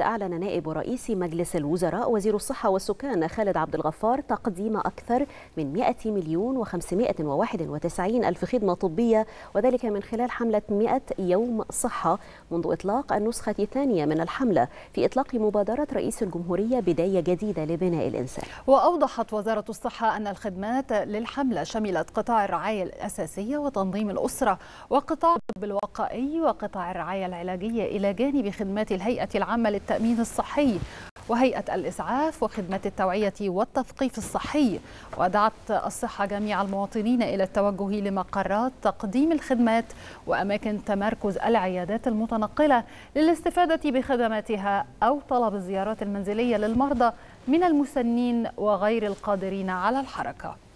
أعلن نائب رئيس مجلس الوزراء وزير الصحة والسكان خالد عبد الغفار تقديم أكثر من 100,591 ألف خدمة طبية، وذلك من خلال حملة 100 يوم صحة منذ إطلاق النسخة الثانية من الحملة في إطلاق مبادرة رئيس الجمهورية بداية جديدة لبناء الإنسان. وأوضحت وزارة الصحة أن الخدمات للحملة شملت قطاع الرعاية الأساسية وتنظيم الأسرة وقطاع الطب الوقائي وقطاع الرعاية العلاجية، إلى جانب خدمات الهيئة العامة للتأمين الصحي وهيئة الإسعاف وخدمات التوعية والتثقيف الصحي. ودعت الصحة جميع المواطنين إلى التوجه لمقرات تقديم الخدمات وأماكن تمركز العيادات المتنقلة للاستفادة بخدماتها أو طلب الزيارات المنزلية للمرضى من المسنين وغير القادرين على الحركة.